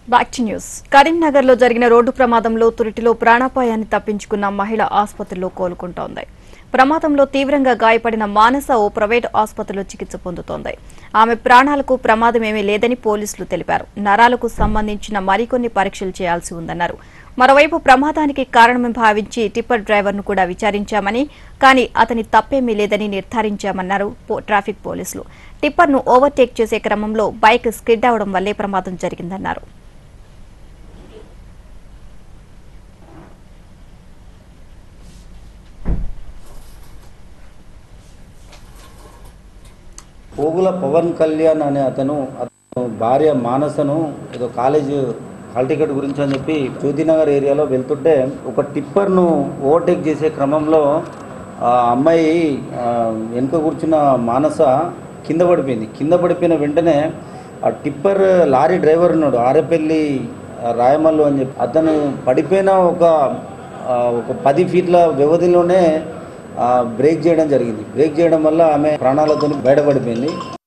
Back to news. కరీంనగర్లో జరిగిన road ప్రమాదంలో తురిటిలో ప్రాణాపాయాన్ని తప్పించుకున్న మహిళ ఆసుపత్రిలో కోలుకుంటోంది. ప్రమాదంలో తీవ్రంగా గాయపడిన మానస ఓ ప్రైవేట్ ఆసుపత్రిలో చికిత్స పొందుతోంది. ఆమె ప్రాణాలకు ప్రమాదమేమీ లేదని పోలీసులు తెలిపారు. నరాలకు సంబంధించిన మరికొన్ని పరీక్షలు చేయాల్సి ఉందన్నారు. మరోవైపు ప్రమాదానికి కారణమని భావించి టిప్పర్ డ్రైవర్ను కూడా విచారించామని, కానీ అతని తప్పేమీ లేదని నిర్ధారించామన్నారు ట్రాఫిక్ పోలీసులు. టిప్పర్ను ఓవర్టేక్ చేసే క్రమంలో బైక్ స్కిడ్ అవడం వల్లే ప్రమాదం జరిగిందన్నారు. పోగుల పవన్ కళ్యాణ్ అనే అతను భార్య మానసను ఏదో కాలేజ్ హాల్ టికెట్ గురించి అని చెప్పి జ్యోతినగర్ ఏరియాలో వెళ్తుంటే ఒక టిప్పర్ను ఓవర్టేక్ చేసే క్రమంలో ఆ అమ్మాయి వెనుక కూర్చున్న మానస కింద పడిపోయింది. కింద పడిపోయిన వెంటనే ఆ టిప్పర్ లారీ డ్రైవర్ ఉన్నాడు, ఆరేపల్లి రాయమల్లు అని చెప్పి, అతను పడిపోయిన ఒక 10 ఫీట్ల వ్యవధిలోనే బ్రేక్ చేయడం జరిగింది. బ్రేక్ చేయడం వల్ల ఆమె ప్రాణాలతో బయటపడిపోయింది.